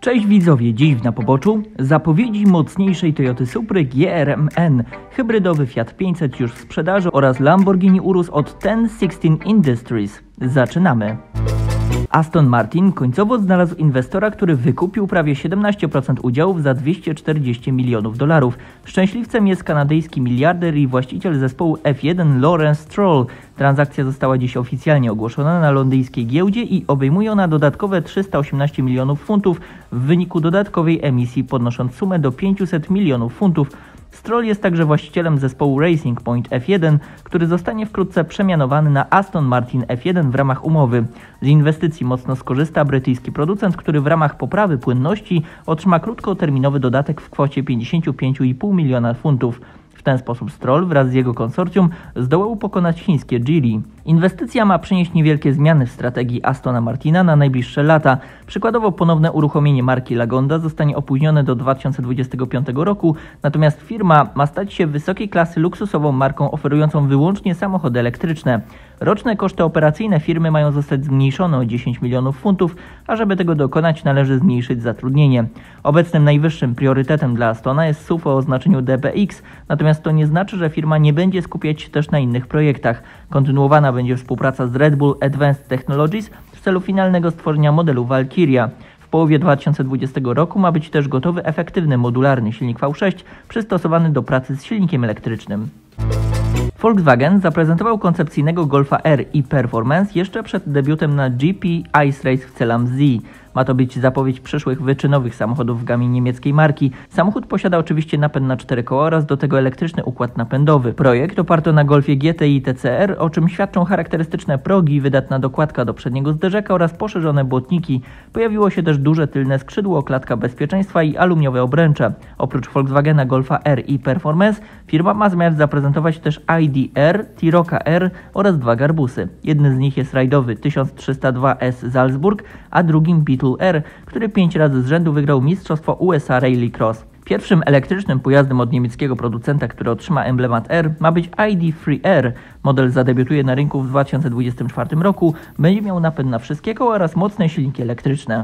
Cześć widzowie, dziś na poboczu zapowiedzi mocniejszej Toyoty Supry GR-MN, hybrydowy Fiat 500 już w sprzedaży oraz Lamborghini Urus od 1016 Industries. Zaczynamy! Aston Martin końcowo znalazł inwestora, który wykupił prawie 17% udziałów za $240 milionów. Szczęśliwcem jest kanadyjski miliarder i właściciel zespołu F1 Lawrence Stroll. Transakcja została dziś oficjalnie ogłoszona na londyńskiej giełdzie i obejmuje ona dodatkowe 318 milionów funtów w wyniku dodatkowej emisji, podnosząc sumę do 500 milionów funtów. Stroll jest także właścicielem zespołu Racing Point F1, który zostanie wkrótce przemianowany na Aston Martin F1 w ramach umowy. Z inwestycji mocno skorzysta brytyjski producent, który w ramach poprawy płynności otrzyma krótkoterminowy dodatek w kwocie 55,5 miliona funtów. W ten sposób Stroll wraz z jego konsorcjum zdołał pokonać chińskie Geely. Inwestycja ma przynieść niewielkie zmiany w strategii Astona Martina na najbliższe lata. Przykładowo ponowne uruchomienie marki Lagonda zostanie opóźnione do 2025 roku, natomiast firma ma stać się wysokiej klasy luksusową marką oferującą wyłącznie samochody elektryczne. Roczne koszty operacyjne firmy mają zostać zmniejszone o 10 milionów funtów, a żeby tego dokonać należy zmniejszyć zatrudnienie. Obecnym najwyższym priorytetem dla Astona jest SUV o oznaczeniu DBX, natomiast to nie znaczy, że firma nie będzie skupiać się też na innych projektach. Kontynuowana będzie współpraca z Red Bull Advanced Technologies w celu finalnego stworzenia modelu Valkyria. W połowie 2020 roku ma być też gotowy efektywny modularny silnik V6 przystosowany do pracy z silnikiem elektrycznym. Volkswagen zaprezentował koncepcyjnego Golfa R i Performance jeszcze przed debiutem na GP Ice Race w Celam Z. Ma to być zapowiedź przyszłych wyczynowych samochodów w gamie niemieckiej marki. Samochód posiada oczywiście napęd na 4 koła oraz do tego elektryczny układ napędowy. Projekt oparto na Golfie GTI TCR, o czym świadczą charakterystyczne progi, wydatna dokładka do przedniego zderzaka oraz poszerzone błotniki. Pojawiło się też duże tylne skrzydło, klatka bezpieczeństwa i aluminiowe obręcze. Oprócz Volkswagena Golfa R i Performance firma ma zamiar zaprezentować też ID.R, T-Rocka R oraz dwa garbusy. Jednym z nich jest rajdowy 1302S Salzburg, a drugim Beetle R, który 5 razy z rzędu wygrał Mistrzostwo USA Rally Cross. Pierwszym elektrycznym pojazdem od niemieckiego producenta, który otrzyma emblemat R, ma być ID.3R. Model zadebiutuje na rynku w 2024 roku, będzie miał napęd na wszystkie koła oraz mocne silniki elektryczne.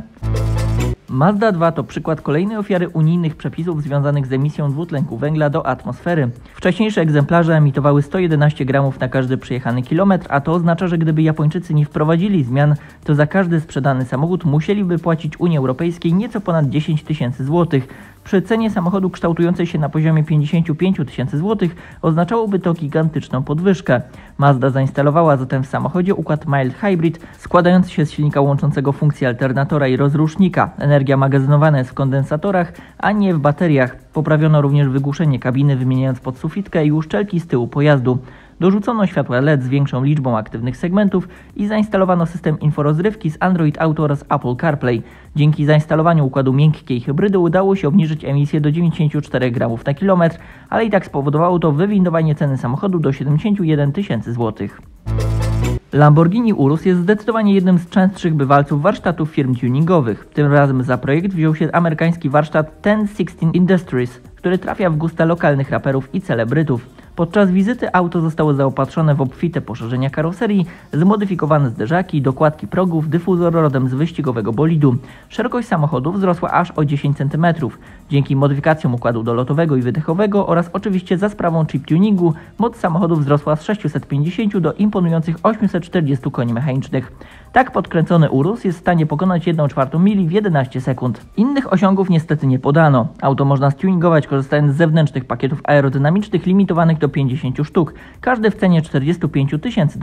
Mazda 2 to przykład kolejnej ofiary unijnych przepisów związanych z emisją dwutlenku węgla do atmosfery. Wcześniejsze egzemplarze emitowały 111 gramów na każdy przejechany kilometr, a to oznacza, że gdyby Japończycy nie wprowadzili zmian, to za każdy sprzedany samochód musieliby płacić Unii Europejskiej nieco ponad 10 tysięcy złotych. Przy cenie samochodu kształtującej się na poziomie 55 tysięcy złotych oznaczałoby to gigantyczną podwyżkę. Mazda zainstalowała zatem w samochodzie układ Mild Hybrid składający się z silnika łączącego funkcje alternatora i rozrusznika. Energia magazynowana jest w kondensatorach, a nie w bateriach. Poprawiono również wygłuszenie kabiny, wymieniając podsufitkę i uszczelki z tyłu pojazdu. Dorzucono światła LED z większą liczbą aktywnych segmentów i zainstalowano system inforozrywki z Android Auto oraz Apple CarPlay. Dzięki zainstalowaniu układu miękkiej hybrydy udało się obniżyć emisję do 94 gramów na kilometr, ale i tak spowodowało to wywindowanie ceny samochodu do 71 tysięcy złotych. Lamborghini Urus jest zdecydowanie jednym z częstszych bywalców warsztatów firm tuningowych. Tym razem za projekt wziął się amerykański warsztat 1016 Industries, który trafia w gusta lokalnych raperów i celebrytów. Podczas wizyty auto zostało zaopatrzone w obfite poszerzenia karoserii, zmodyfikowane zderzaki, dokładki progów, dyfuzor rodem z wyścigowego bolidu. Szerokość samochodu wzrosła aż o 10 cm. Dzięki modyfikacjom układu dolotowego i wydechowego oraz oczywiście za sprawą chip tuningu moc samochodu wzrosła z 650 do imponujących 840 koni mechanicznych. Tak podkręcony Urus jest w stanie pokonać 1/4 mili w 11 sekund. Innych osiągów niestety nie podano. Auto można stuningować korzystając z zewnętrznych pakietów aerodynamicznych limitowanych do 50 sztuk, każdy w cenie $45 tysięcy.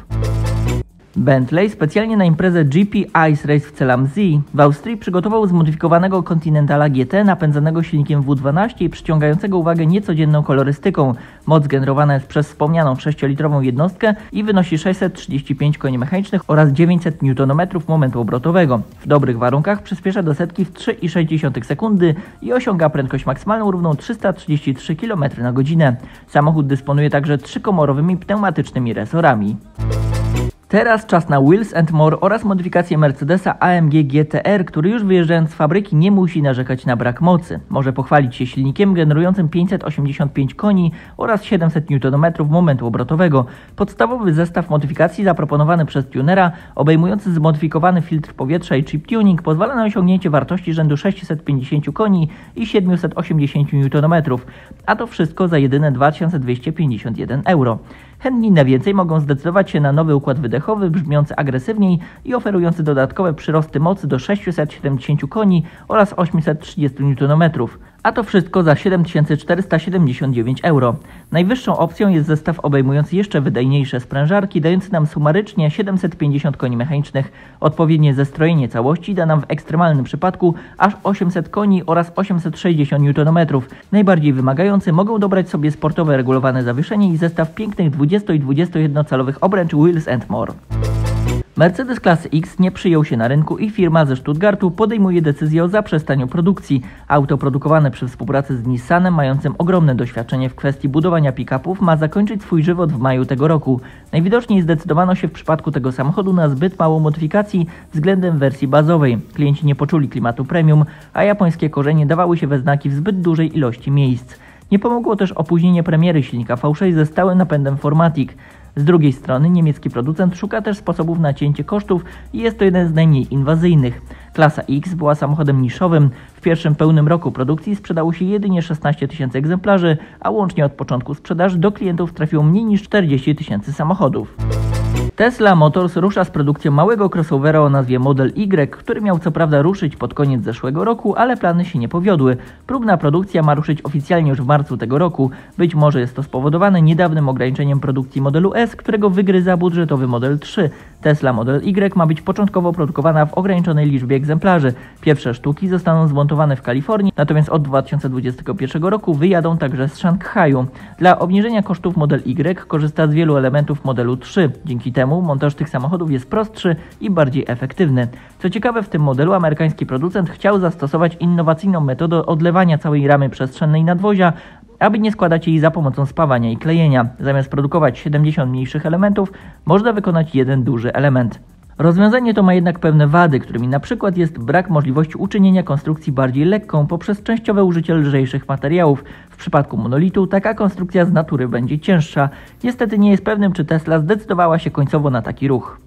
Bentley specjalnie na imprezę GP Ice Race w Celam Z w Austrii przygotował zmodyfikowanego Continentala GT napędzanego silnikiem W12 i przyciągającego uwagę niecodzienną kolorystyką. Moc generowana jest przez wspomnianą 6-litrową jednostkę i wynosi 635 koni mechanicznych oraz 900 Nm momentu obrotowego. W dobrych warunkach przyspiesza do setki w 3,6 sekundy i osiąga prędkość maksymalną równą 333 km na godzinę. Samochód dysponuje także 3-komorowymi pneumatycznymi resorami. Teraz czas na Wheels & More oraz modyfikację Mercedesa AMG GT-R, który już wyjeżdżając z fabryki nie musi narzekać na brak mocy. Może pochwalić się silnikiem generującym 585 koni oraz 700 Nm momentu obrotowego. Podstawowy zestaw modyfikacji zaproponowany przez tunera, obejmujący zmodyfikowany filtr powietrza i chip tuning, pozwala na osiągnięcie wartości rzędu 650 koni i 780 Nm, a to wszystko za jedyne 2251 €. Chętni na więcej mogą zdecydować się na nowy układ wydechowy, brzmiący agresywniej i oferujący dodatkowe przyrosty mocy do 670 koni oraz 830 Nm. A to wszystko za 7479 €. Najwyższą opcją jest zestaw obejmujący jeszcze wydajniejsze sprężarki, dający nam sumarycznie 750 koni mechanicznych. Odpowiednie zestrojenie całości da nam w ekstremalnym przypadku aż 800 koni oraz 860 Nm. Najbardziej wymagający mogą dobrać sobie sportowe regulowane zawieszenie i zestaw pięknych 20 i 21 calowych obręczy Wheels & More. Mercedes klasy X nie przyjął się na rynku i firma ze Stuttgartu podejmuje decyzję o zaprzestaniu produkcji. Auto produkowane przy współpracy z Nissanem, mającym ogromne doświadczenie w kwestii budowania pick-upów, ma zakończyć swój żywot w maju tego roku. Najwidoczniej zdecydowano się w przypadku tego samochodu na zbyt mało modyfikacji względem wersji bazowej. Klienci nie poczuli klimatu premium, a japońskie korzenie dawały się we znaki w zbyt dużej ilości miejsc. Nie pomogło też opóźnienie premiery silnika V6 ze stałym napędem 4MATIC. Z drugiej strony niemiecki producent szuka też sposobów na cięcie kosztów i jest to jeden z najmniej inwazyjnych. Klasa X była samochodem niszowym. W pierwszym pełnym roku produkcji sprzedało się jedynie 16 000 egzemplarzy, a łącznie od początku sprzedaży do klientów trafiło mniej niż 40 000 samochodów. Tesla Motors rusza z produkcją małego crossovera o nazwie Model Y, który miał co prawda ruszyć pod koniec zeszłego roku, ale plany się nie powiodły. Próbna produkcja ma ruszyć oficjalnie już w marcu tego roku. Być może jest to spowodowane niedawnym ograniczeniem produkcji modelu S, którego wygryza budżetowy Model 3. Tesla Model Y ma być początkowo produkowana w ograniczonej liczbie egzemplarzy. Pierwsze sztuki zostaną zmontowane w Kalifornii, natomiast od 2021 roku wyjadą także z Szanghaju. Dla obniżenia kosztów Model Y korzysta z wielu elementów modelu 3. Dzięki temu montaż tych samochodów jest prostszy i bardziej efektywny. Co ciekawe, w tym modelu amerykański producent chciał zastosować innowacyjną metodę odlewania całej ramy przestrzennej nadwozia, aby nie składać jej za pomocą spawania i klejenia. Zamiast produkować 70 mniejszych elementów, można wykonać jeden duży element. Rozwiązanie to ma jednak pewne wady, którymi na przykład jest brak możliwości uczynienia konstrukcji bardziej lekką poprzez częściowe użycie lżejszych materiałów. W przypadku monolitu taka konstrukcja z natury będzie cięższa. Niestety nie jest pewnym, czy Tesla zdecydowała się końcowo na taki ruch.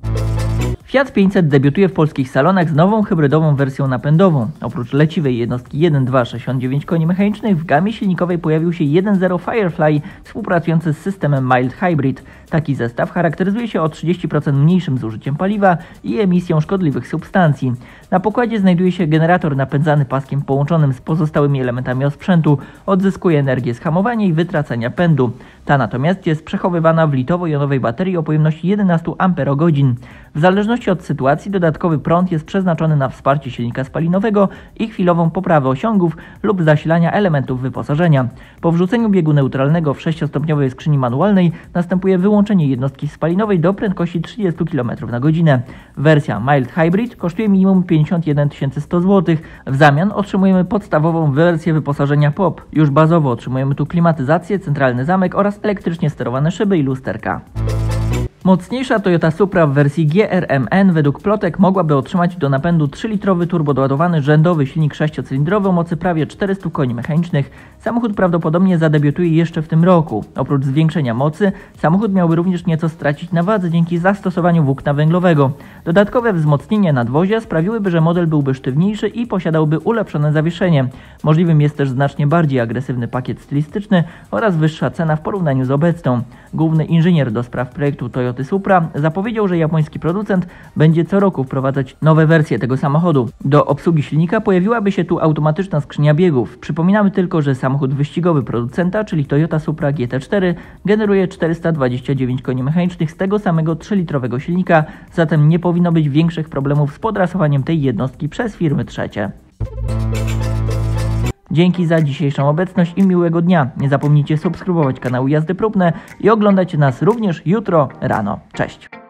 Fiat 500 debiutuje w polskich salonach z nową hybrydową wersją napędową. Oprócz leciwej jednostki 1.2 69 koni mechanicznych w gamie silnikowej pojawił się 1.0 Firefly współpracujący z systemem Mild Hybrid. Taki zestaw charakteryzuje się o 30% mniejszym zużyciem paliwa i emisją szkodliwych substancji. Na pokładzie znajduje się generator napędzany paskiem połączonym z pozostałymi elementami osprzętu. Odzyskuje energię z hamowania i wytracania pędu. Ta natomiast jest przechowywana w litowo-jonowej baterii o pojemności 11 Ah. W zależności od sytuacji dodatkowy prąd jest przeznaczony na wsparcie silnika spalinowego i chwilową poprawę osiągów lub zasilania elementów wyposażenia. Po wrzuceniu biegu neutralnego w 6-stopniowej skrzyni manualnej następuje wyłączenie jednostki spalinowej do prędkości 30 km/h. Wersja Mild Hybrid kosztuje minimum 51 100 zł. W zamian otrzymujemy podstawową wersję wyposażenia POP. Już bazowo otrzymujemy tu klimatyzację, centralny zamek oraz elektrycznie sterowane szyby i lusterka. Mocniejsza Toyota Supra w wersji GRMN według plotek mogłaby otrzymać do napędu 3-litrowy turbodoładowany rzędowy silnik 6-cylindrowy o mocy prawie 400 koni mechanicznych. Samochód prawdopodobnie zadebiutuje jeszcze w tym roku. Oprócz zwiększenia mocy, samochód miałby również nieco stracić na wadze dzięki zastosowaniu włókna węglowego. Dodatkowe wzmocnienia nadwozia sprawiłyby, że model byłby sztywniejszy i posiadałby ulepszone zawieszenie. Możliwym jest też znacznie bardziej agresywny pakiet stylistyczny oraz wyższa cena w porównaniu z obecną. Główny inżynier do spraw projektu Toyoty Supra zapowiedział, że japoński producent będzie co roku wprowadzać nowe wersje tego samochodu. Do obsługi silnika pojawiłaby się tu automatyczna skrzynia biegów. Przypominamy tylko, że samochód wyścigowy producenta, czyli Toyota Supra GT4, generuje 429 koni mechanicznych z tego samego 3-litrowego silnika, zatem nie powinno być większych problemów z podrasowaniem tej jednostki przez firmy trzecie. Dzięki za dzisiejszą obecność i miłego dnia. Nie zapomnijcie subskrybować kanału Jazdy Próbne i oglądać nas również jutro rano. Cześć!